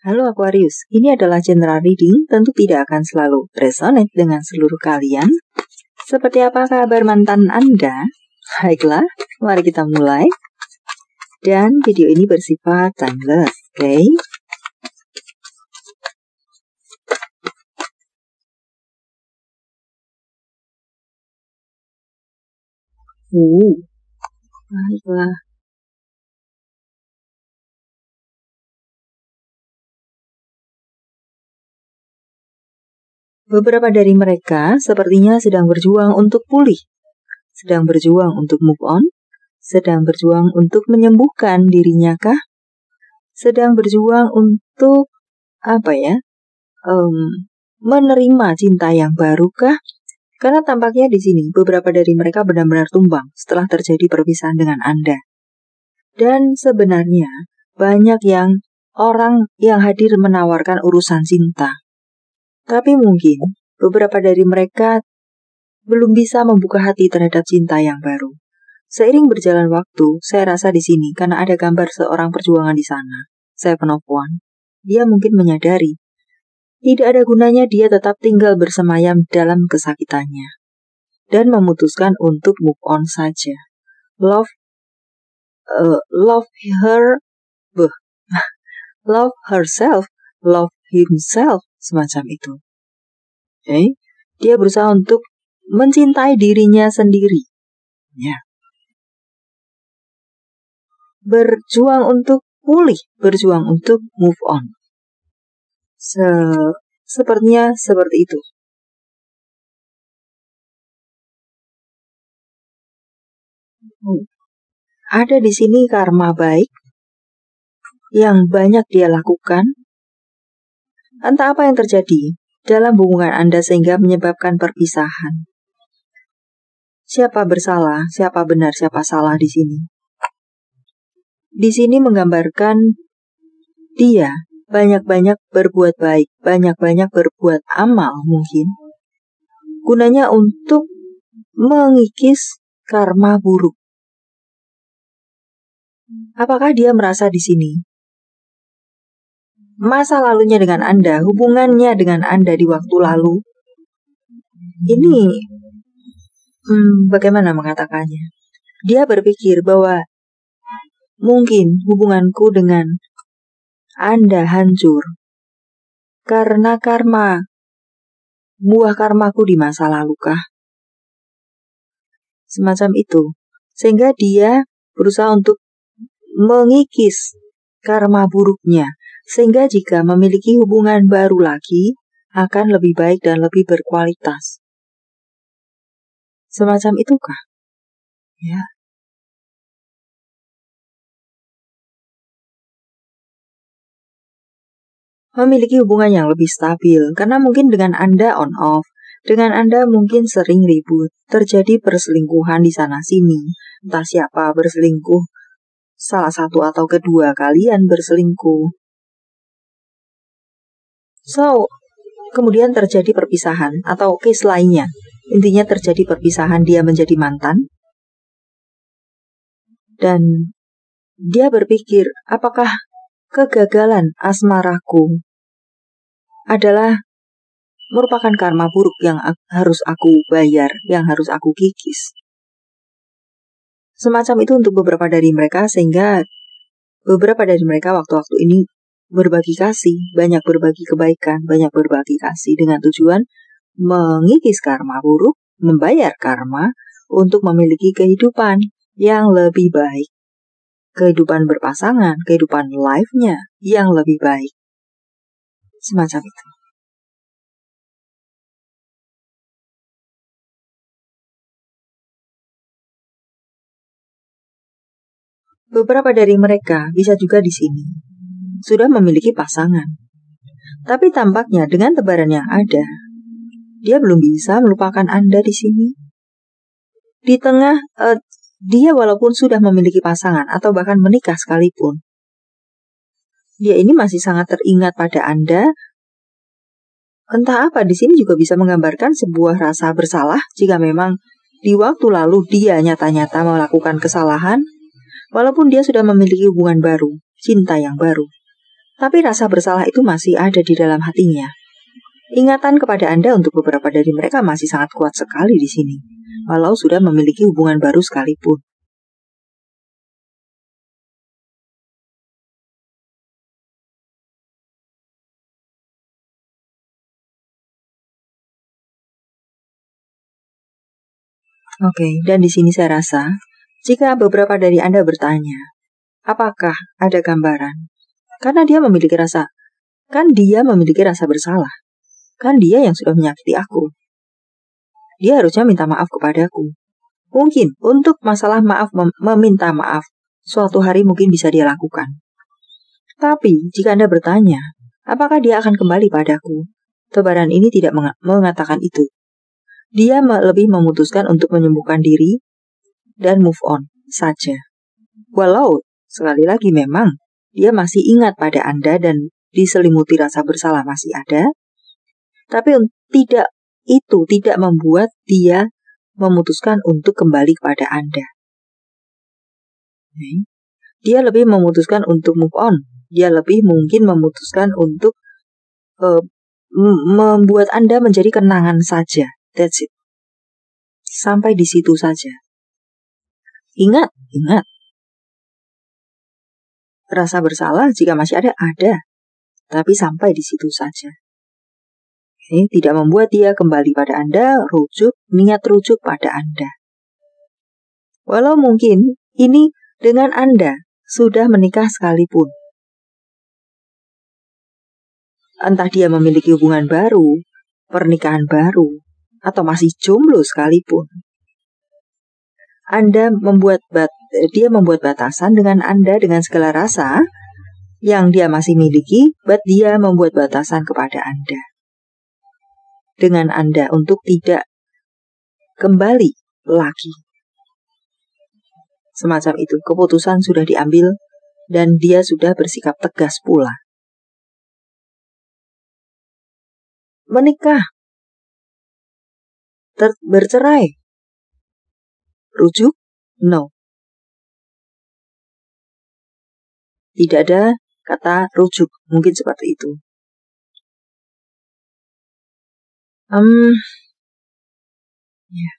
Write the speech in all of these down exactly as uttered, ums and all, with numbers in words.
Halo Aquarius, ini adalah general reading, tentu tidak akan selalu resonate dengan seluruh kalian. Seperti apa kabar mantan Anda? Baiklah, mari kita mulai. Dan video ini bersifat timeless, oke? Okay? Uh, baiklah. Beberapa dari mereka sepertinya sedang berjuang untuk pulih, sedang berjuang untuk move on, sedang berjuang untuk menyembuhkan dirinya kah? Sedang berjuang untuk, apa ya, um, menerima cinta yang baru kah? Karena tampaknya di sini beberapa dari mereka benar-benar tumbang setelah terjadi perpisahan dengan Anda. Dan sebenarnya banyak yang orang yang hadir menawarkan urusan cinta. Tapi mungkin beberapa dari mereka belum bisa membuka hati terhadap cinta yang baru. Seiring berjalan waktu, saya rasa di sini karena ada gambar seorang perjuangan di sana, Seven of Wands, dia mungkin menyadari tidak ada gunanya dia tetap tinggal bersemayam dalam kesakitannya dan memutuskan untuk move on saja. Love, uh, love her, buh, love herself, love himself. Semacam itu. Oke, okay? Dia berusaha untuk mencintai dirinya sendiri. Ya. Berjuang untuk pulih, berjuang untuk move on. Se sepertinya seperti itu. Hmm. Ada di sini karma baik yang banyak dia lakukan. Entah apa yang terjadi dalam hubungan Anda sehingga menyebabkan perpisahan. Siapa bersalah, siapa benar, siapa salah di sini? Di sini menggambarkan dia banyak-banyak berbuat baik, banyak-banyak berbuat amal mungkin. Gunanya untuk mengikis karma buruk. Apakah dia merasa di sini masa lalunya dengan Anda, hubungannya dengan Anda di waktu lalu, ini hmm, bagaimana mengatakannya? Dia berpikir bahwa mungkin hubunganku dengan Anda hancur karena karma, buah karmaku di masa lalu kah? Semacam itu. Sehingga dia berusaha untuk mengikis karma buruknya. Sehingga jika memiliki hubungan baru lagi, akan lebih baik dan lebih berkualitas. Semacam itukah? Ya. Memiliki hubungan yang lebih stabil, karena mungkin dengan Anda on off, dengan Anda mungkin sering ribut, terjadi perselingkuhan di sana-sini, entah siapa berselingkuh, salah satu atau kedua kalian berselingkuh. So, kemudian terjadi perpisahan atau case lainnya. Intinya terjadi perpisahan, dia menjadi mantan. Dan dia berpikir, apakah kegagalan asmaraku adalah merupakan karma buruk yang harus aku bayar, yang harus aku kikis. Semacam itu untuk beberapa dari mereka, sehingga beberapa dari mereka waktu-waktu ini berbagi kasih, banyak berbagi kebaikan, banyak berbagi kasih dengan tujuan mengikis karma buruk, membayar karma untuk memiliki kehidupan yang lebih baik. Kehidupan berpasangan, kehidupan life-nya yang lebih baik. Semacam itu. Beberapa dari mereka bisa juga di sini sudah memiliki pasangan. Tapi tampaknya dengan tebaran yang ada, dia belum bisa melupakan Anda di sini. Di tengah, uh, dia walaupun sudah memiliki pasangan atau bahkan menikah sekalipun, dia ini masih sangat teringat pada Anda. Entah apa, di sini juga bisa menggambarkan sebuah rasa bersalah jika memang di waktu lalu dia nyata-nyata melakukan kesalahan, walaupun dia sudah memiliki hubungan baru, cinta yang baru. Tapi rasa bersalah itu masih ada di dalam hatinya. Ingatan kepada Anda untuk beberapa dari mereka masih sangat kuat sekali di sini, walau sudah memiliki hubungan baru sekalipun. Oke, okay, dan di sini saya rasa, jika beberapa dari Anda bertanya, apakah ada gambaran? Karena dia memiliki rasa, kan dia memiliki rasa bersalah. Kan dia yang sudah menyakiti aku. Dia harusnya minta maaf kepadaku. Mungkin untuk masalah maaf mem meminta maaf, suatu hari mungkin bisa dia lakukan. Tapi jika Anda bertanya, apakah dia akan kembali padaku? Tebaran ini tidak meng mengatakan itu. Dia lebih memutuskan untuk menyembuhkan diri dan move on saja. Walau sekali lagi memang dia masih ingat pada Anda dan diselimuti rasa bersalah masih ada, tapi tidak itu tidak membuat dia memutuskan untuk kembali kepada Anda. Okay. Dia lebih memutuskan untuk move on. Dia lebih mungkin memutuskan untuk uh, membuat Anda menjadi kenangan saja. That's it. Sampai di situ saja. Ingat, ingat. Rasa bersalah jika masih ada, ada. Tapi sampai di situ saja. Ini tidak membuat dia kembali pada Anda, rujuk, niat rujuk pada Anda. Walau mungkin ini dengan Anda sudah menikah sekalipun. Entah dia memiliki hubungan baru, pernikahan baru, atau masih jomblo sekalipun. Anda membuat bat, dia membuat batasan dengan Anda dengan segala rasa yang dia masih miliki, but dia membuat batasan kepada Anda. Dengan Anda untuk tidak kembali lagi. Semacam itu, keputusan sudah diambil dan dia sudah bersikap tegas pula. Menikah, Ter- bercerai, rujuk? No. Tidak ada kata rujuk, mungkin seperti itu. Um, ya. Yeah.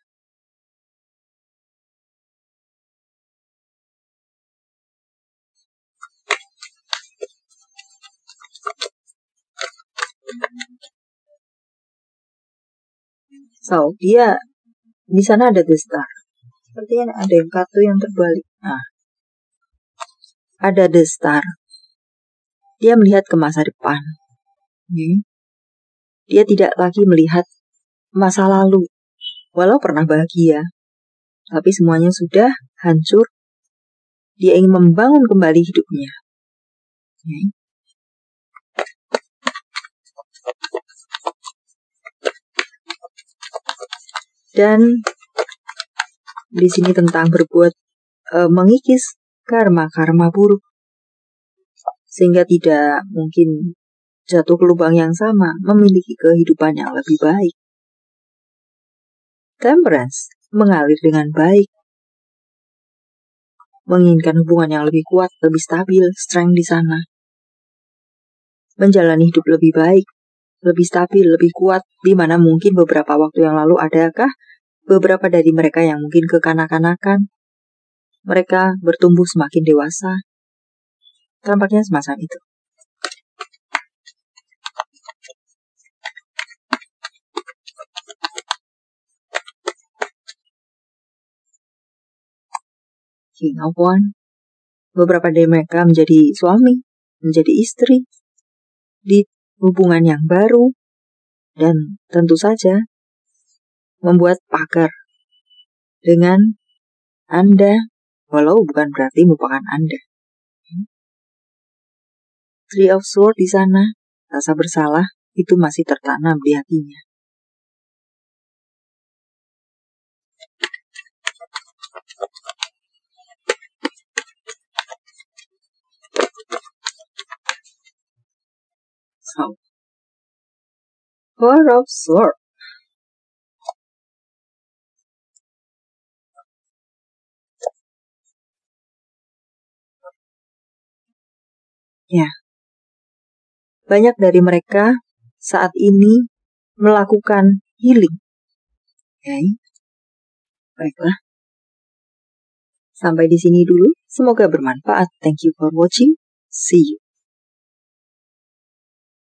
So, dia di sana ada the star. Sepertinya ada yang kartu yang terbalik. Nah, ada the star. Dia melihat ke masa depan. Okay. Dia tidak lagi melihat masa lalu. Walau pernah bahagia, tapi semuanya sudah hancur. Dia ingin membangun kembali hidupnya. Okay. Dan di sini tentang berbuat e, mengikis karma-karma buruk sehingga tidak mungkin jatuh ke lubang yang sama, memiliki kehidupan yang lebih baik. Temperance, mengalir dengan baik, menginginkan hubungan yang lebih kuat, lebih stabil, strength di sana, menjalani hidup lebih baik, lebih stabil, lebih kuat, di mana mungkin beberapa waktu yang lalu adakah beberapa dari mereka yang mungkin kekanak-kanakan, mereka bertumbuh semakin dewasa, tampaknya semacam itu. King of Wands, beberapa dari mereka menjadi suami, menjadi istri, di hubungan yang baru, dan tentu saja membuat pagar dengan Anda, walau bukan berarti merupakan Anda. Three of Swords di sana, rasa bersalah itu masih tertanam di hatinya. So, Four of Swords. Ya, banyak dari mereka saat ini melakukan healing. Oke, okay. Baiklah. Sampai di sini dulu. Semoga bermanfaat. Thank you for watching. See you.